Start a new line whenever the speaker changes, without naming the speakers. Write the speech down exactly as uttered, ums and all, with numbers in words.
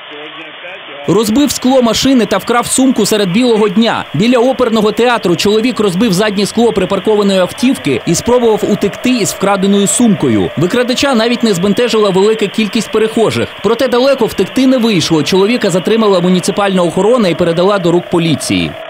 Розбив скло машини та вкрав сумку серед білого дня. Біля оперного театру чоловік розбив заднє скло припаркованої автівки і спробував утекти із вкраденою сумкою. Викрадача навіть не збентежила велика кількість перехожих. Проте далеко втекти не вийшло. Чоловіка затримала муніципальна охорона і передала до рук поліції.